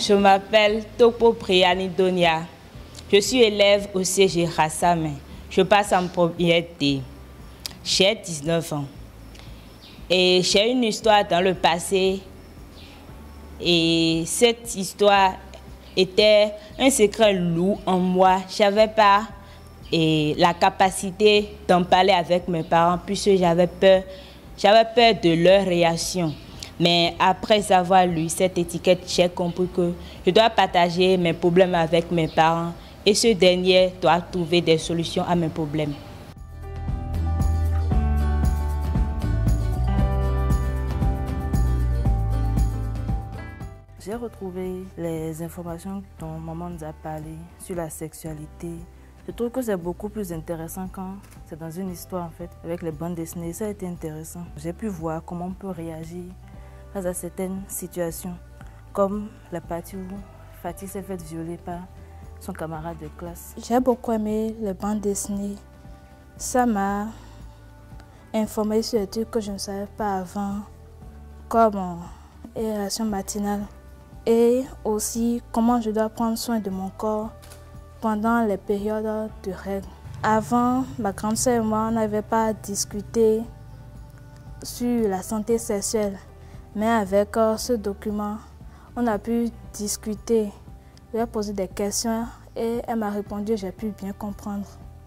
Je m'appelle Topo Priani-Donia. Je suis élève au CG Rassam. Je passe en première D. J'ai 19 ans. Et j'ai une histoire dans le passé. Et cette histoire était un secret lourd en moi. Je n'avais pas la capacité d'en parler avec mes parents puisque j'avais peur de leur réaction. Mais après avoir lu cette étiquette, j'ai compris que je dois partager mes problèmes avec mes parents et ce dernier doit trouver des solutions à mes problèmes. J'ai retrouvé les informations dont maman nous a parlé sur la sexualité. Je trouve que c'est beaucoup plus intéressant quand c'est dans une histoire en fait, avec les bandes dessinées. Ça a été intéressant. J'ai pu voir comment on peut réagir face à certaines situations, comme la partie où Fatih s'est fait violer par son camarade de classe. J'ai beaucoup aimé les bandes dessinées. Ça m'a informé sur des trucs que je ne savais pas avant, comme les relations matinales. Et aussi comment je dois prendre soin de mon corps pendant les périodes de règles. Avant, ma grande sœur et moi, on n'avait pas discuté sur la santé sexuelle. Mais avec ce document, on a pu discuter. Je lui ai posé des questions et elle m'a répondu, j'ai pu bien comprendre.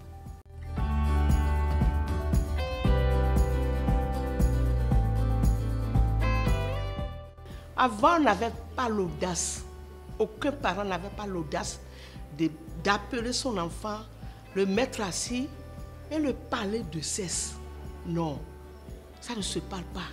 Avant, on n'avait pas l'audace. Aucun parent n'avait pas l'audace d'appeler son enfant, le mettre assis et le parler de sexe. Non, ça ne se parle pas.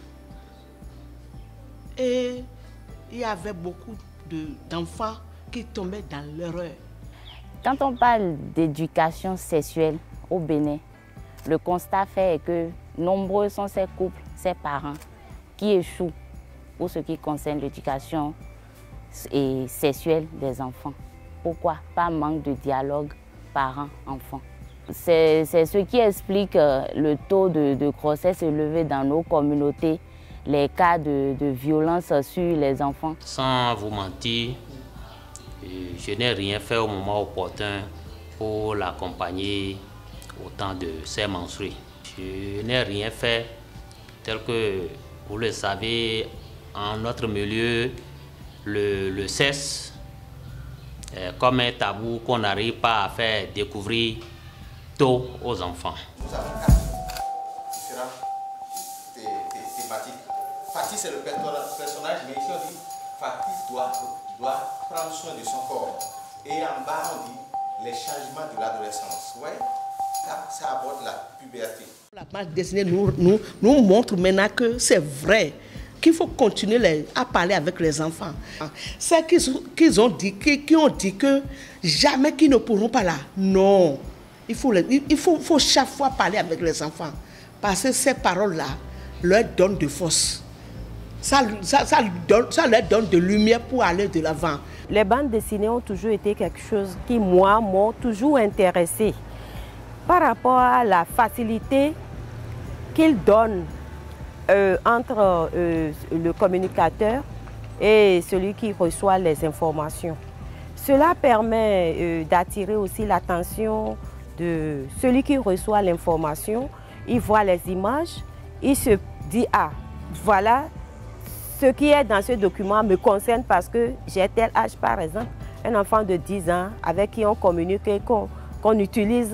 Et il y avait beaucoup d'enfants qui tombaient dans l'erreur. Quand on parle d'éducation sexuelle au Bénin, le constat fait est que nombreux sont ces couples, ces parents qui échouent pour ce qui concerne l'éducation sexuelle des enfants. Pourquoi? Par manque de dialogue parents-enfants. C'est ce qui explique le taux de grossesse élevé dans nos communautés, les cas de violence sur les enfants. Sans vous mentir, je n'ai rien fait au moment opportun pour l'accompagner au temps de ses menstrues. Je n'ai rien fait tel que, vous le savez, en notre milieu, le sexe est comme un tabou qu'on n'arrive pas à faire découvrir tôt aux enfants. Nous avons 4 différentes thématiques. Fatih, c'est le personnage, mais ici on dit Fatih doit prendre soin de son corps. Et en bas, on dit les changements de l'adolescence. Ouais, ça aborde la puberté. La bande dessinée nous montre maintenant que c'est vrai, qu'il faut continuer à parler avec les enfants. C'est qu'ils ont dit, qui ont dit que jamais qu'ils ne pourront pas là. Non, il faut chaque fois parler avec les enfants. Parce que ces paroles-là leur donnent de force. Ça leur donne de lumière pour aller de l'avant. Les bandes dessinées ont toujours été quelque chose qui, moi, m'ont toujours intéressé par rapport à la facilité qu'ils donnent entre le communicateur et celui qui reçoit les informations. Cela permet d'attirer aussi l'attention de celui qui reçoit l'information. Il voit les images, il se dit « Ah, voilà, ce qui est dans ce document me concerne parce que j'ai tel âge, par exemple, un enfant de 10 ans avec qui on communique et qu'on utilise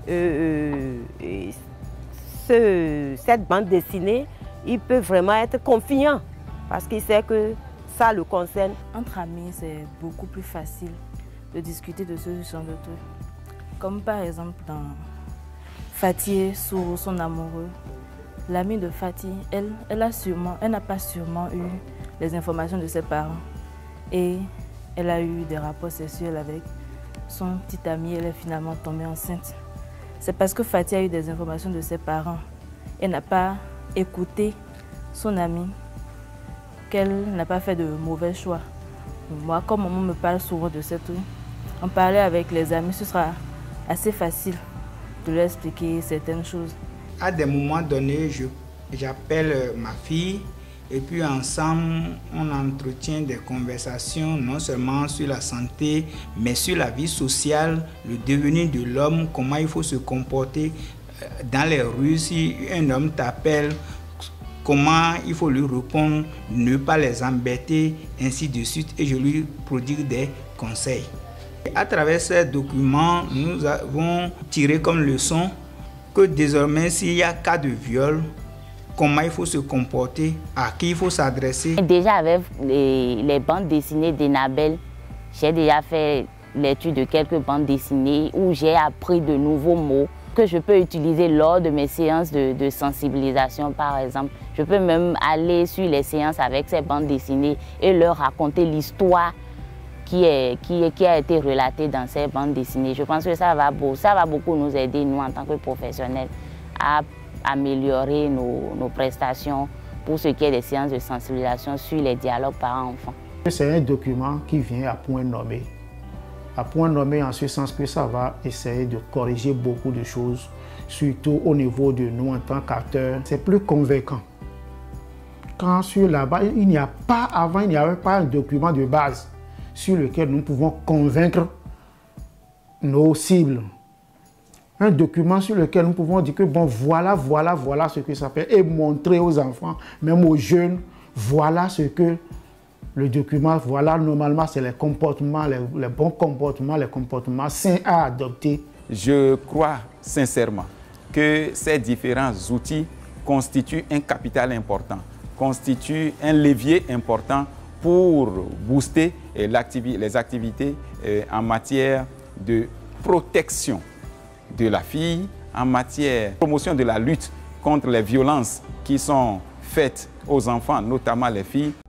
cette bande dessinée, il peut vraiment être confiant parce qu'il sait que ça le concerne. Entre amis, c'est beaucoup plus facile de discuter de ce genre de trucs. Comme par exemple dans Fatih sur son amoureux. L'amie de Fatih, elle n'a pas sûrement eu les informations de ses parents. Et elle a eu des rapports sexuels avec son petit ami. Elle est finalement tombée enceinte. C'est parce que Fatih a eu des informations de ses parents. Elle n'a pas écouté son amie, qu'elle n'a pas fait de mauvais choix. Moi, comme maman me parle souvent de ce truc, en parler avec les amis, ce sera assez facile de leur expliquer certaines choses. À des moments donnés, j'appelle ma fille Et puis ensemble, on entretient des conversations non seulement sur la santé, mais sur la vie sociale, le devenir de l'homme, comment il faut se comporter dans les rues. Si un homme t'appelle, comment il faut lui répondre, ne pas les embêter, ainsi de suite. Et je lui prodigue des conseils. À travers ces documents, nous avons tiré comme leçon que désormais, s'il y a cas de viol, comment il faut se comporter, à qui il faut s'adresser. Déjà avec les bandes dessinées d'Enabel, j'ai déjà fait l'étude de quelques bandes dessinées où j'ai appris de nouveaux mots que je peux utiliser lors de mes séances de sensibilisation par exemple. Je peux même aller sur les séances avec ces bandes dessinées et leur raconter l'histoire qui a été relatée dans ces bandes dessinées. Je pense que ça va beaucoup nous aider, nous en tant que professionnels, à améliorer nos prestations pour ce qui est des séances de sensibilisation sur les dialogues parents-enfants. C'est un document qui vient à point nommé. À point nommé en ce sens que ça va essayer de corriger beaucoup de choses, surtout au niveau de nous en tant qu'acteurs. C'est plus convaincant. Quand sur la base, il n'y avait pas un document de base sur lequel nous pouvons convaincre nos cibles. Un document sur lequel nous pouvons dire que bon, voilà ce que ça fait et montrer aux enfants, même aux jeunes, voilà ce que le document, voilà normalement c'est les comportements, les bons comportements, les comportements sains à adopter. Je crois sincèrement que ces différents outils constituent un capital important, constituent un levier important pour booster les activités en matière de protection de la fille, en matière de promotion de la lutte contre les violences qui sont faites aux enfants, notamment les filles.